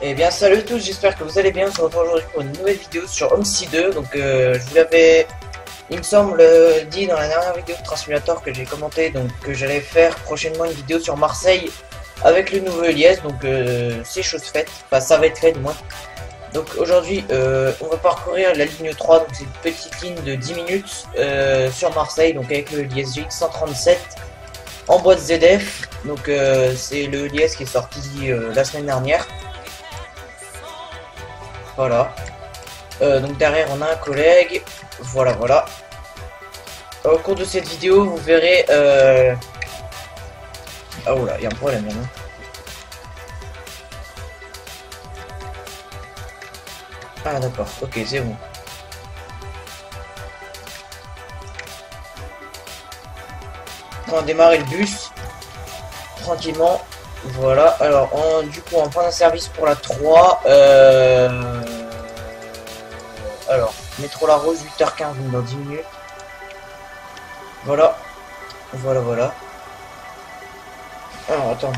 Eh bien salut à tous, j'espère que vous allez bien. On se retrouve aujourd'hui pour une nouvelle vidéo sur Homestead 2. Donc je vous l'avais, il me semble, dit dans la dernière vidéo de Transmulator que j'ai commenté, donc que j'allais faire prochainement une vidéo sur Marseille avec le nouveau Elias. Donc c'est chose faite, enfin ça va être fait du moins. Donc aujourd'hui on va parcourir la ligne 3, donc c'est une petite ligne de 10 minutes sur Marseille, donc avec le Elias GX 137 en boîte ZF. Donc c'est le Elias qui est sorti la semaine dernière. Voilà. Donc derrière on a un collègue. Voilà. Au cours de cette vidéo vous verrez ah oula, il y a un problème là, non? Ah d'accord, ok, c'est bon. On va démarrer le bus tranquillement. Voilà, alors du coup on prend un service pour la 3. Alors, métro La Rose, 8h15, donc dans 10 minutes. Voilà. Alors attends.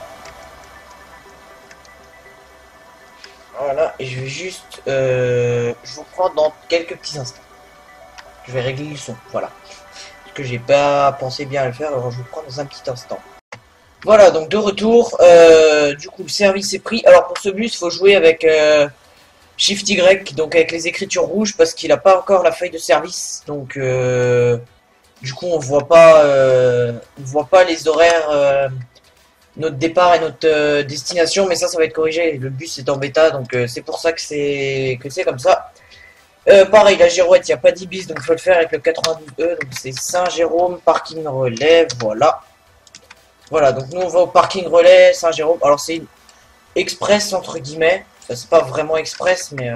Voilà, et je vais juste je vous prends dans quelques petits instants. Je vais régler le son, voilà. Parce que j'ai pas pensé bien à le faire, alors je vous prends dans un petit instant. Voilà, donc de retour, du coup le service est pris. Alors pour ce bus, il faut jouer avec Shift Y, donc avec les écritures rouges, parce qu'il n'a pas encore la feuille de service. Donc du coup on voit pas les horaires, notre départ et notre destination, mais ça va être corrigé. Le bus est en bêta, donc c'est pour ça que c'est comme ça. Pareil, la girouette, il n'y a pas d'Ibis, donc il faut le faire avec le 92E, donc c'est Saint-Jérôme, parking relais, voilà. Voilà, donc nous on va au parking relais Saint-Jérôme. Alors c'est une express entre guillemets. Enfin, c'est pas vraiment express, mais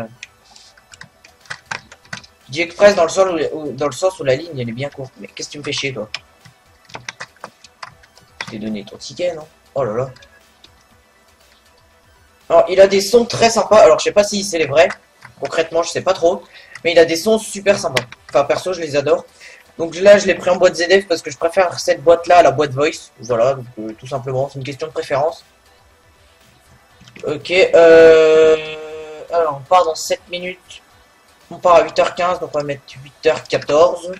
je dis express dans le sens où la ligne elle est bien courte. Mais qu'est-ce que tu me fais chier toi? Je t'ai donné ton ticket, non? Oh là là. Alors il a des sons très sympas. Alors je sais pas si c'est les vrais. Concrètement je sais pas trop. Mais il a des sons super sympas. Enfin perso je les adore. Donc là je l'ai pris en boîte ZF parce que je préfère cette boîte là à la boîte Voice. Voilà, donc, tout simplement, c'est une question de préférence. Ok, alors on part dans 7 minutes. On part à 8h15, donc on va mettre 8h14.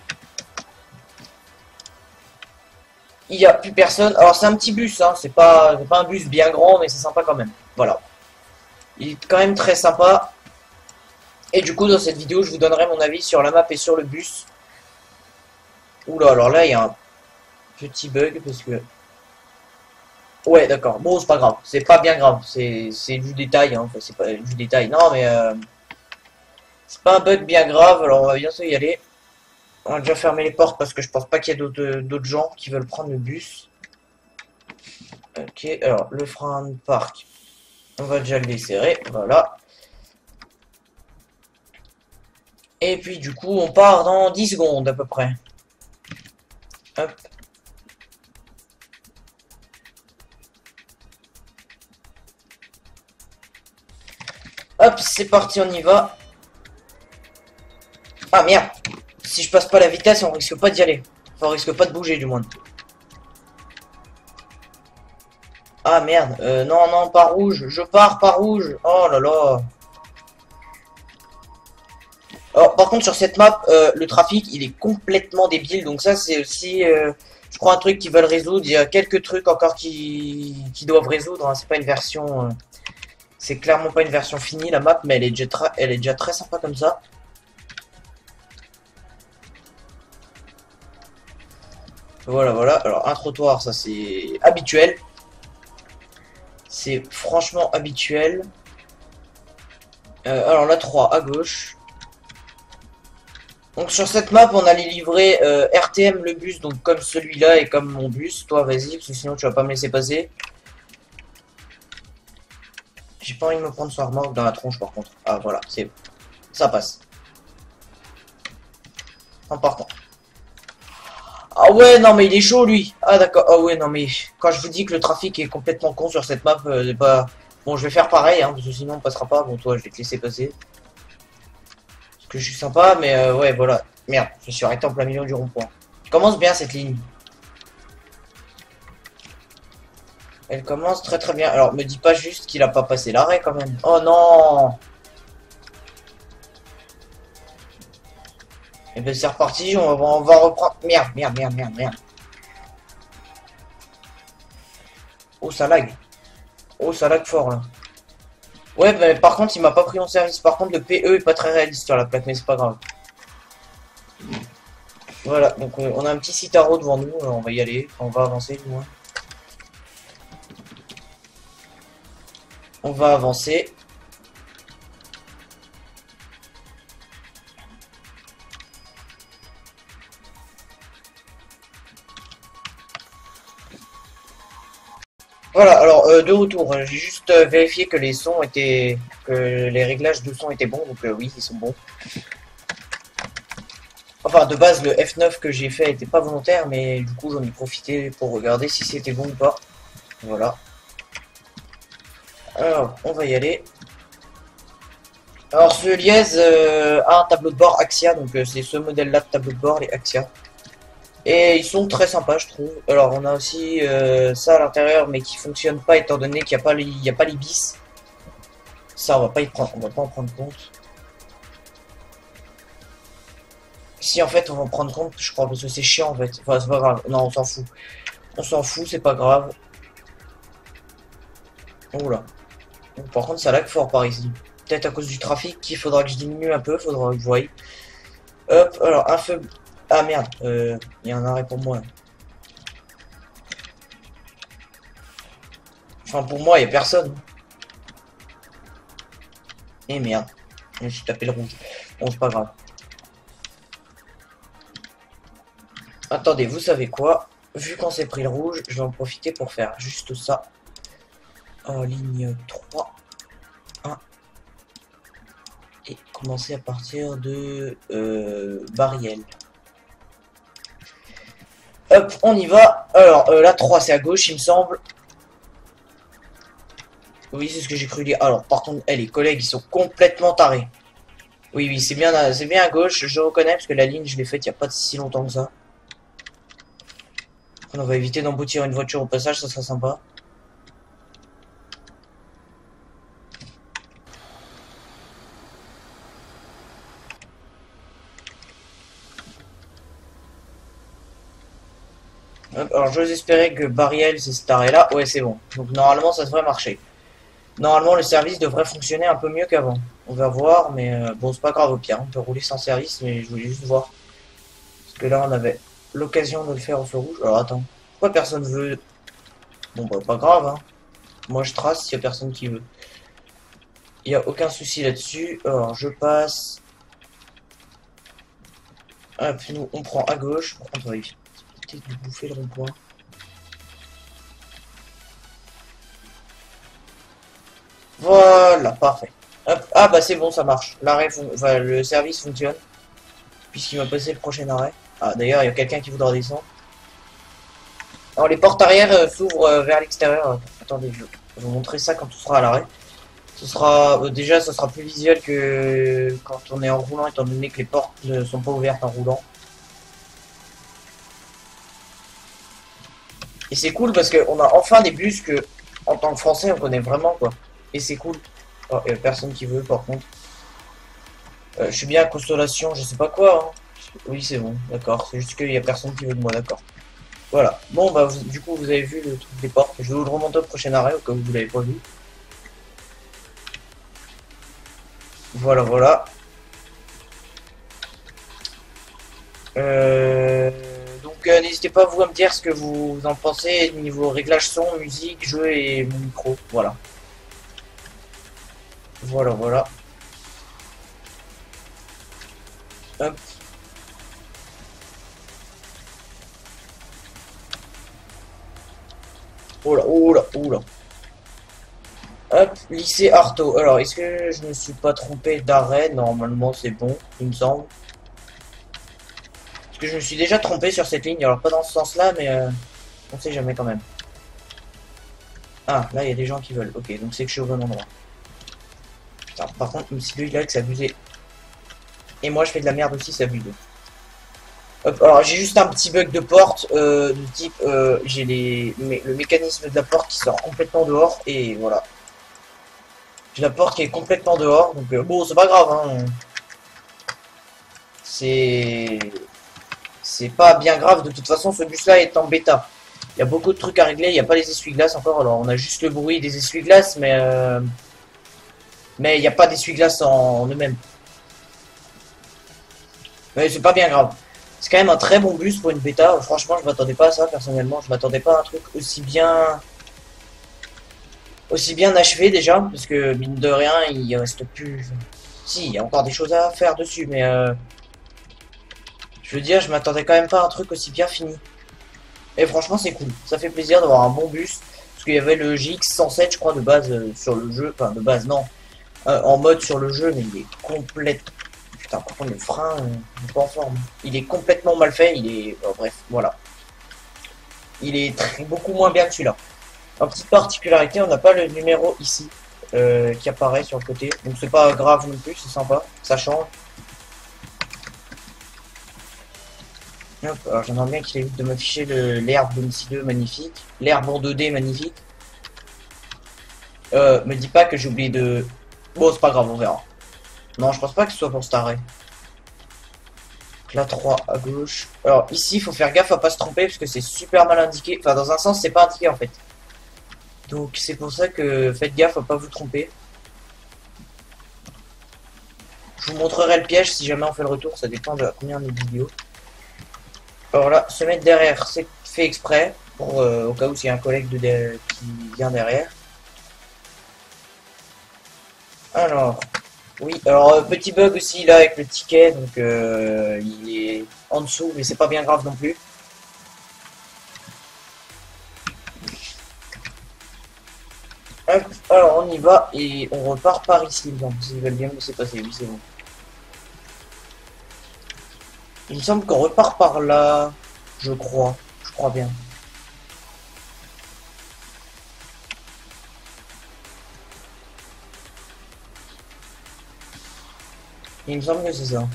Il n'y a plus personne. Alors c'est un petit bus, hein. C'est pas un bus bien grand, mais c'est sympa quand même. Voilà. Il est quand même très sympa. Et du coup dans cette vidéo je vous donnerai mon avis sur la map et sur le bus. Oula, alors là il y a un petit bug parce que... Ouais d'accord, bon c'est pas grave, c'est pas bien grave, c'est du détail, hein. Enfin, c'est pas du détail, non mais c'est pas un bug bien grave, alors on va bientôt y aller. On va déjà fermer les portes parce que je pense pas qu'il y ait d'autres gens qui veulent prendre le bus. Ok, alors le frein de parc, on va déjà le desserrer, voilà. Et puis du coup on part dans 10 secondes à peu près. Hop. Hop, c'est parti, on y va. Ah merde. Si je passe pas la vitesse, on risque pas d'y aller. Enfin, on risque pas de bouger du moins. Ah merde. Non, pas rouge. Je pars pas rouge. Oh là là. Alors par contre sur cette map, le trafic il est complètement débile. Donc ça c'est aussi, je crois, un truc qu'ils veulent résoudre. Il y a quelques trucs encore qui doivent résoudre, hein. C'est pas une version... c'est clairement pas une version finie la map, mais elle est déjà très sympa comme ça. Voilà. Alors un trottoir, ça c'est habituel. C'est franchement habituel. Alors la 3 à gauche. Donc sur cette map on a les livrets RTM le bus, donc comme celui-là et comme mon bus. Toi vas-y, parce que sinon tu vas pas me laisser passer. J'ai pas envie de me prendre sa remorque dans la tronche par contre. Ah voilà, ça passe. En partant. Ah ouais, non mais il est chaud lui. Ah d'accord. Ah ouais, non mais quand je vous dis que le trafic est complètement con sur cette map, c'est pas... Bon, je vais faire pareil, hein, parce que sinon on passera pas. Bon, toi je vais te laisser passer. Parce que je suis sympa, mais ouais, voilà. Merde, je suis arrêté en plein milieu du rond-point. Commence bien cette ligne. Elle commence très très bien. Alors, me dis pas juste qu'il a pas passé l'arrêt quand même. Oh non! Et ben c'est reparti, on va reprendre. Merde, merde, merde, merde, merde. Oh, ça lag. Oh, ça lag fort là. Ouais, mais par contre, il m'a pas pris en service. Par contre, le PE est pas très réaliste sur la plaque, mais c'est pas grave. Voilà, donc on a un petit Citaro devant nous. On va y aller. On va avancer du moins. On va avancer. Voilà, alors de retour, j'ai juste vérifié que les sons étaient, que les réglages de son étaient bons, donc oui, ils sont bons. Enfin, de base, le F9 que j'ai fait était pas volontaire, mais du coup, j'en ai profité pour regarder si c'était bon ou pas. Voilà. Alors, on va y aller. Alors, ce Liège a un tableau de bord Axia, donc c'est ce modèle-là de tableau de bord, les Axia. Et ils sont très sympas, je trouve. Alors, on a aussi ça à l'intérieur, mais qui fonctionne pas étant donné qu'il n'y a pas l'Ibis. Ça, on va pas en prendre compte. Si, en fait, on va en prendre compte, je crois, parce que c'est chiant, en fait. Enfin, c'est pas grave. Non, on s'en fout. On s'en fout, c'est pas grave. Oula. Par contre, ça lag fort par ici. Peut-être à cause du trafic qu'il faudra que je diminue un peu, faudra que je voie. Hop, alors, un feu... Ah, merde. Il y a un arrêt pour moi, là. Enfin, pour moi, il n'y a personne. Et merde. Je me suis tapé le rouge. Bon, c'est pas grave. Attendez, vous savez quoi? Vu qu'on s'est pris le rouge, je vais en profiter pour faire juste ça. En ligne 3. 1. Et commencer à partir de Bariel. Hop, on y va. Alors, la 3, c'est à gauche, il me semble. Oui, c'est ce que j'ai cru dire. Alors, par contre, les collègues, ils sont complètement tarés. Oui, oui, c'est bien à gauche, je reconnais, parce que la ligne, je l'ai faite il n'y a pas si longtemps que ça. On va éviter d'emboutir une voiture au passage, ça sera sympa. Hop, alors, j'ose espérer que Bariel, c'est cet arrêt-là. Ouais, c'est bon. Donc, normalement, ça devrait marcher. Normalement, le service devrait fonctionner un peu mieux qu'avant. On va voir, mais bon, c'est pas grave au pire. On peut rouler sans service, mais je voulais juste voir. Parce que là, on avait l'occasion de le faire au feu rouge. Alors, attends. Pourquoi personne veut... Bon, bah, pas grave, hein. Moi, je trace s'il y a personne qui veut. Il n'y a aucun souci là-dessus. Alors, je passe. Hop, nous, on prend à gauche. Par contre, on va éviter de bouffer le rond-point. Voilà, parfait. Hop. Ah, bah, c'est bon, ça marche. Enfin, le service fonctionne. Puisqu'il m'a passé le prochain arrêt. Ah, d'ailleurs, il y a quelqu'un qui voudra descendre. Alors, les portes arrière s'ouvrent vers l'extérieur. Attendez, je vais vous montrer ça quand on sera à l'arrêt. Ce sera déjà, ça sera plus visuel que quand on est en roulant, étant donné que les portes ne sont pas ouvertes en roulant. Et c'est cool parce qu'on a enfin des bus que, en tant que Français, on connaît vraiment, quoi. Et c'est cool. Oh, il y a personne qui veut, par contre. Je suis bien à Consolation, je sais pas quoi. Hein. Oui, c'est bon, d'accord. C'est juste qu'il y a personne qui veut de moi, d'accord. Voilà. Bon, bah, du coup, vous avez vu le truc des portes. Je vais vous le remonter au prochain arrêt, au cas où vous l'avez pas vu. Voilà, voilà. Donc n'hésitez pas vous à me dire ce que vous en pensez niveau réglage son, musique, jeu et mon micro. Voilà. Voilà, voilà. Hop. Oh là, oh là, oh là. Hop, lycée Artaud. Alors, est-ce que je ne me suis pas trompé d'arrêt? Normalement, c'est bon, il me semble. Parce que je me suis déjà trompé sur cette ligne. Alors, pas dans ce sens-là, mais on sait jamais quand même. Ah, là, il y a des gens qui veulent. Ok, donc c'est que je suis au bon endroit. Putain, par contre, si lui, là, que c'est abusé. Et moi, je fais de la merde aussi, c'est abusé. Hop, alors j'ai juste un petit bug de porte du type j'ai le mécanisme de la porte qui sort complètement dehors et voilà. J'ai la porte qui est complètement dehors donc bon c'est pas grave hein. C'est c'est pas bien grave de toute façon ce bus là est en bêta. Il y a beaucoup de trucs à régler, il n'y a pas les essuie-glaces encore alors on a juste le bruit des essuie-glaces mais il n'y a pas d'essuie-glaces en eux-mêmes. Mais c'est pas bien grave. C'est quand même un très bon bus pour une bêta. Franchement, je m'attendais pas à ça personnellement. Je m'attendais pas à un truc aussi bien achevé déjà, parce que mine de rien, il reste plus. Si, il y a encore des choses à faire dessus, mais je veux dire, je m'attendais quand même pas à un truc aussi bien fini. Et franchement, c'est cool. Ça fait plaisir d'avoir un bon bus, parce qu'il y avait le GX107, je crois, de base sur le jeu. Enfin, de base, non, en mode sur le jeu, mais il est complètement. Putain, par contre, le frein n'est pas en forme. Il est complètement mal fait. Il est. Bref, voilà. Il est beaucoup moins bien que celui-là. En petite particularité, on n'a pas le numéro ici qui apparaît sur le côté. Donc c'est pas grave non plus, c'est sympa. Ça change. Hop, alors j'aimerais bien qu'il évite de m'afficher l'herbe d'Omsi 2 magnifique. L'herbe en 2D magnifique. Me dis pas que j'ai oublié de. Bon, c'est pas grave, on verra. Non, je pense pas que ce soit pour cet arrêt. La 3 à gauche. Alors ici, il faut faire gaffe à pas se tromper parce que c'est super mal indiqué. Enfin, dans un sens, c'est pas indiqué en fait. Donc c'est pour ça que faites gaffe à pas vous tromper. Je vous montrerai le piège si jamais on fait le retour, ça dépend de combien de vidéos. Alors là, se mettre derrière, c'est fait exprès, pour au cas où s'il y a un collègue qui vient derrière. Alors, oui, alors petit bug aussi là avec le ticket, donc il est en dessous, mais c'est pas bien grave non plus. Hop, alors on y va et on repart par ici, donc s'ils veulent bien me laisser passer, oui c'est bon. Il me semble qu'on repart par là, je crois bien. Il me semble que c'est ça.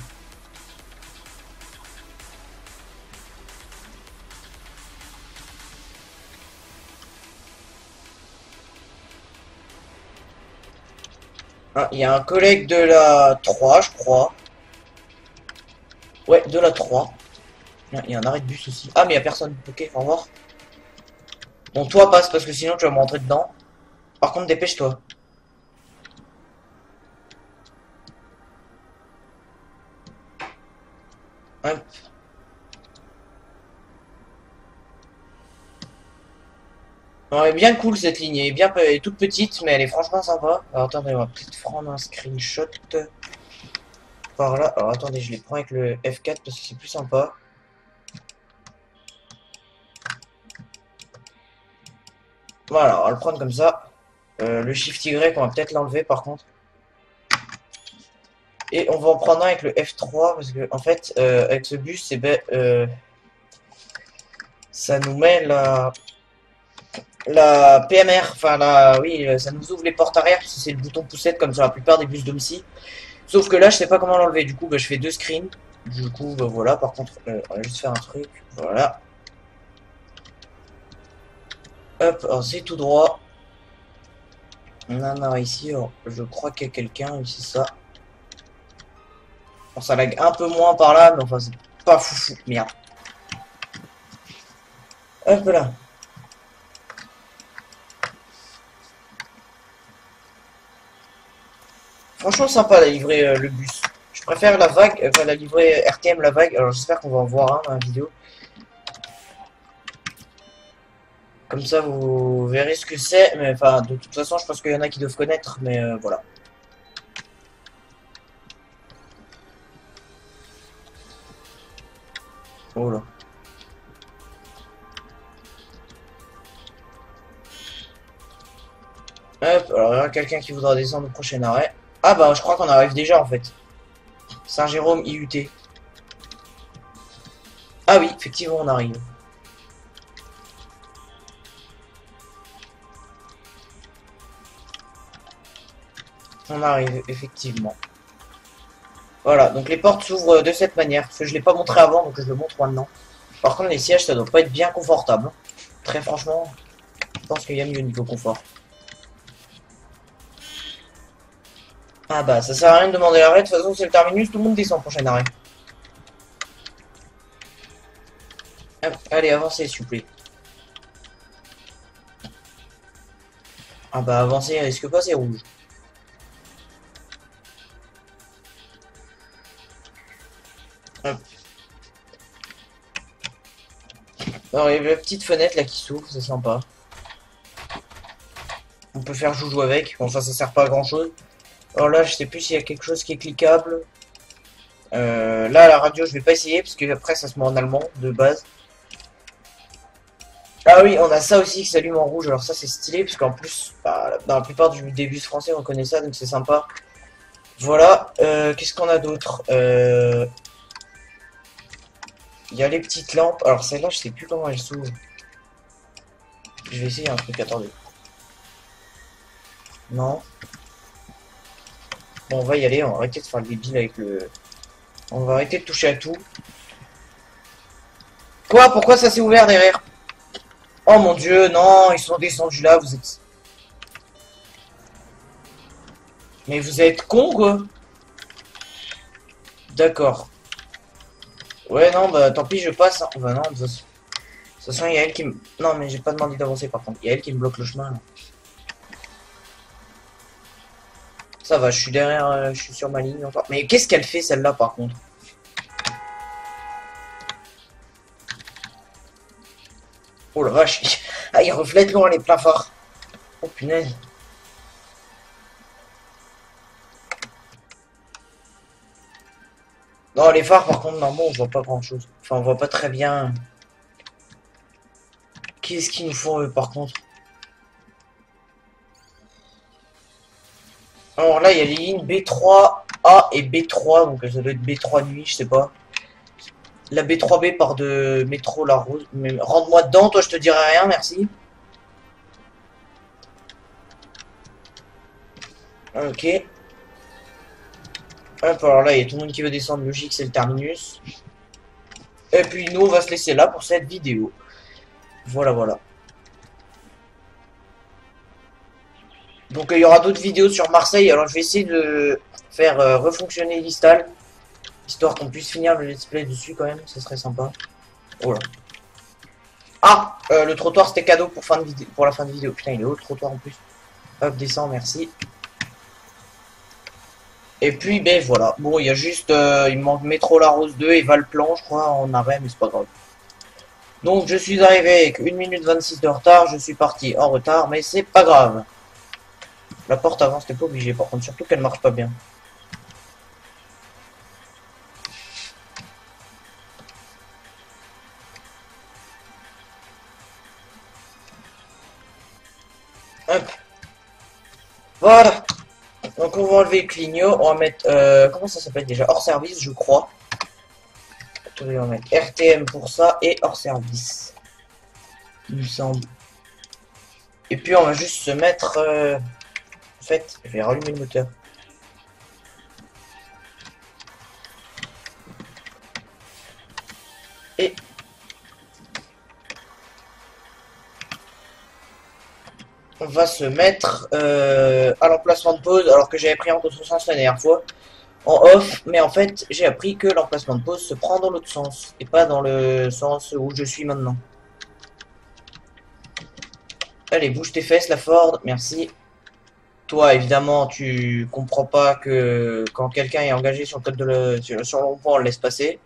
Ah, il y a un collègue de la 3, je crois. Ouais, de la 3. Il y a un arrêt de bus aussi. Ah, mais il y a personne. Ok, au revoir. Bon, toi passe parce que sinon tu vas me rentrer dedans. Par contre, dépêche-toi. Hop. Non, elle est bien cool cette ligne. Elle est bien elle est toute petite, mais elle est franchement sympa. Alors attendez, on va peut-être prendre un screenshot par là. Alors attendez, je les prends avec le F4 parce que c'est plus sympa. Voilà, on va le prendre comme ça. Le Shift Y, on va peut-être l'enlever par contre. Et on va en prendre un avec le F3 parce que en fait, avec ce bus, c'est ben, ça nous met la PMR, enfin la, oui, ça nous ouvre les portes arrière parce que c'est le bouton poussette comme sur la plupart des bus d'OMSI. Sauf que là, je sais pas comment l'enlever. Du coup, bah, je fais deux screens. Du coup, bah, voilà. Par contre, on va juste faire un truc. Voilà. Hop, alors c'est tout droit. On en a ici. Alors, je crois qu'il y a quelqu'un ici, ça. Bon, ça lag un peu moins par là, mais enfin, c'est pas foufou. Merde. Hop là. Franchement, sympa la livrée, le bus. Je préfère la vague, enfin la livrée RTM, la vague. Alors, j'espère qu'on va en voir un dans la vidéo. Comme ça, vous verrez ce que c'est. Mais enfin, de toute façon, je pense qu'il y en a qui doivent connaître. Mais voilà. Oh là. Hop, alors il y a quelqu'un qui voudra descendre au prochain arrêt. Ah bah, je crois qu'on arrive déjà en fait. Saint-Jérôme IUT. Ah oui, effectivement, on arrive. On arrive, effectivement. Voilà, donc les portes s'ouvrent de cette manière. Parce que je l'ai pas montré avant, donc je le montre maintenant. Par contre, les sièges, ça doit pas être bien confortable. Très franchement, je pense qu'il y a mieux niveau confort. Ah bah, ça sert à rien de demander l'arrêt. De toute façon, c'est le terminus, tout le monde descend, prochain arrêt. Hop, allez, avancez, s'il vous plaît. Ah bah, avancez, risque pas, c'est rouge. Hop. Alors, il y a la petite fenêtre là qui s'ouvre, c'est sympa. On peut faire joujou avec. Bon, ça sert pas à grand chose. Alors là, je sais plus s'il y a quelque chose qui est cliquable. Là, la radio, je vais pas essayer parce que après, ça se met en allemand de base. Ah oui, on a ça aussi qui s'allume en rouge. Alors ça, c'est stylé parce qu'en plus, bah, dans la plupart des bus français, on connaît ça, donc c'est sympa. Voilà. Qu'est-ce qu'on a d'autre? Il y a les petites lampes. Alors celle-là, je sais plus comment elle s'ouvre. Je vais essayer un truc. Attendez. Non. Bon, on va y aller. On va arrêter de faire le débile avec le. On va arrêter de toucher à tout. Quoi? Pourquoi ça s'est ouvert derrière? Oh mon dieu, non, ils sont descendus là, vous êtes... Mais vous êtes con quoi? D'accord. Ouais, non, bah tant pis, je passe. Hein. Bah non, de toute façon, il y a elle qui me... Non, mais j'ai pas demandé d'avancer par contre. Il y a elle qui me bloque le chemin. Là. Ça va, je suis derrière, je suis sur ma ligne encore. Mais qu'est-ce qu'elle fait celle-là par contre? Oh la vache. Ah, il reflète loin les plafards. Oh punaise. Non, les phares, par contre, normaux, on voit pas grand-chose. Enfin, on voit pas très bien. Qu'est-ce qu'ils nous font, eux, par contre? Alors là, il y a les lignes B3A et B3, donc ça doit être B3 nuit, je sais pas. La B3B part de métro La Rose. Mais rentre-moi dedans, toi, je te dirai rien, merci. Ok. Hop, alors là, il y a tout le monde qui veut descendre, logique, c'est le terminus. Et puis nous, on va se laisser là pour cette vidéo. Voilà, voilà. Donc il y aura d'autres vidéos sur Marseille. Alors je vais essayer de faire refonctionner l'Istal. Histoire qu'on puisse finir le let's play dessus quand même, ce serait sympa. Oh là. Ah, le trottoir c'était cadeau pour, pour la fin de vidéo. Putain, il est haut le trottoir en plus. Hop, descend, merci. Et puis, ben voilà. Bon, il y a juste, il me manque Métro La Rose 2 et Valplan, je crois, en arrêt, mais c'est pas grave. Donc, je suis arrivé avec 1 minute 26 de retard. Je suis parti en retard, mais c'est pas grave. La porte avant, c'était pas obligé, par contre, surtout qu'elle marche pas bien. Hop. Voilà. Donc, on va enlever le clignot. On va mettre, comment ça s'appelle déjà? Hors service, je crois. On va mettre RTM pour ça et hors service. Il me semble. Et puis, on va juste se mettre, en fait, je vais rallumer le moteur. Et on va se mettre à l'emplacement de pause, alors que j'avais pris en autre sens la dernière fois, en off, mais en fait j'ai appris que l'emplacement de pause se prend dans l'autre sens, et pas dans le sens où je suis maintenant. Allez, bouge tes fesses la Ford, merci. Toi évidemment tu comprends pas que quand quelqu'un est engagé sur le code de sur le rond-point on le laisse passer.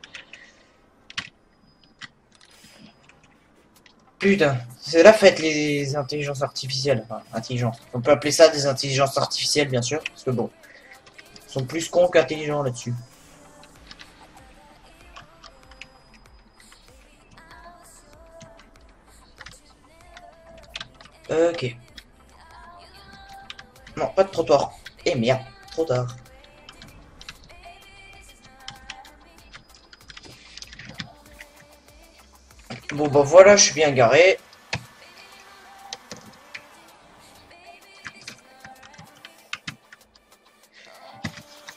Putain, c'est la fête les intelligences artificielles. Enfin, intelligence. On peut appeler ça des intelligences artificielles, bien sûr. Parce que bon, ils sont plus cons qu'intelligents là-dessus. Ok. Non, pas de trottoir. Eh merde, trop tard. Bon bah voilà, je suis bien garé.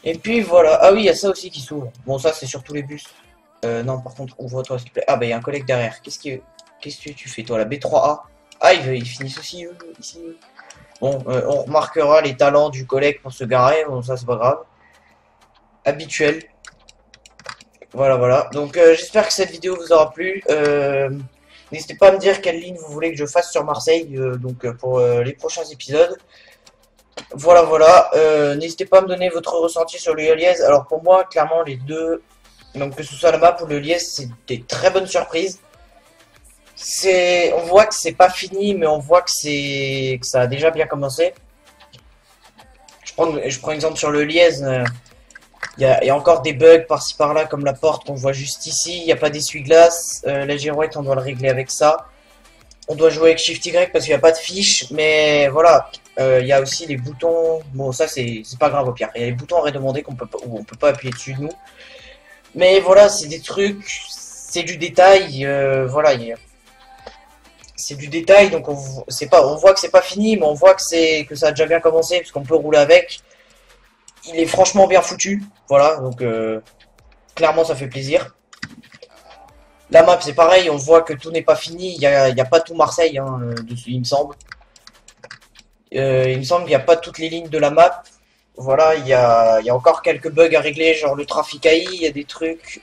Et puis voilà. Ah oui, il y a ça aussi qui s'ouvre. Bon, ça c'est sur tous les bus. Non, par contre, ouvre-toi s'il te plaît. Ah bah il y a un collègue derrière. Qu'est-ce que tu fais toi, la B3A? Ah, ils finissent aussi ici. Bon, on remarquera les talents du collègue pour se garer. Bon, ça c'est pas grave. Habituel. Voilà, voilà. Donc j'espère que cette vidéo vous aura plu. N'hésitez pas à me dire quelle ligne vous voulez que je fasse sur Marseille pour les prochains épisodes. Voilà, voilà. N'hésitez pas à me donner votre ressenti sur le Liège. Alors pour moi, clairement, les deux, donc que ce soit la map ou le Liège, c'est des très bonnes surprises. On voit que c'est pas fini, mais on voit que ça a déjà bien commencé. Je prends exemple sur le Liège. Il y a encore des bugs par-ci par-là, comme la porte qu'on voit juste ici. Il n'y a pas d'essuie-glace. La girouette, on doit le régler avec ça. On doit jouer avec Shift Y parce qu'il n'y a pas de fiche. Mais voilà, il y a aussi les boutons. Bon, ça, c'est pas grave au pire. Il y a les boutons à redemander où on peut pas appuyer dessus, nous. Mais voilà, c'est des trucs. C'est du détail. Voilà, c'est du détail. Donc, on voit que c'est pas fini, mais on voit que ça a déjà bien commencé. Parce qu'on peut rouler avec. Il est franchement bien foutu. Voilà, donc clairement ça fait plaisir. La map c'est pareil, on voit que tout n'est pas fini. Il y a pas tout Marseille, hein, dessus, il me semble. Il me semble qu'il n'y a pas toutes les lignes de la map. Voilà, il y a encore quelques bugs à régler, genre le trafic AI, il y a des trucs.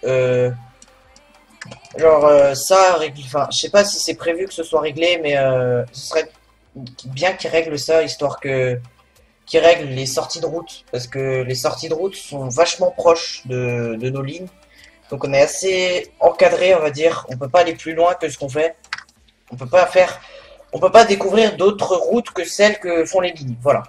Ça, enfin, je sais pas si c'est prévu que ce soit réglé, mais ce serait bien qu'ils règlent ça, histoire qui règle les sorties de route, parce que les sorties de route sont vachement proches de nos lignes. Donc on est assez encadré, on va dire. On peut pas aller plus loin que ce qu'on fait. On peut pas découvrir d'autres routes que celles que font les lignes. Voilà.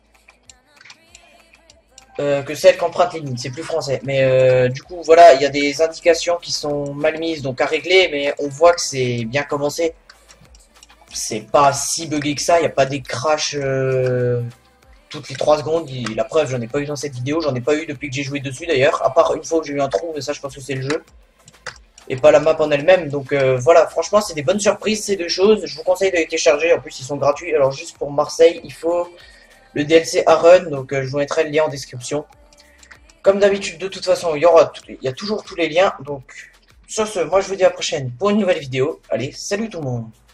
Que celles qu'empruntent les lignes. C'est plus français. Mais du coup, voilà, il y a des indications qui sont mal mises, donc à régler. Mais on voit que c'est bien commencé. C'est pas si buggé que ça. Il n'y a pas des crashs toutes les 3 secondes. La preuve, j'en ai pas eu dans cette vidéo. J'en ai pas eu depuis que j'ai joué dessus d'ailleurs. À part une fois où j'ai eu un trou, mais ça, je pense que c'est le jeu. Et pas la map en elle-même. Donc voilà, franchement, c'est des bonnes surprises ces deux choses. Je vous conseille de les télécharger. En plus, ils sont gratuits. Alors, juste pour Marseille, il faut le DLC Aaron. Donc, je vous mettrai le lien en description. Comme d'habitude, de toute façon, il y a toujours tous les liens. Donc, sur ce, moi, je vous dis à la prochaine pour une nouvelle vidéo. Allez, salut tout le monde!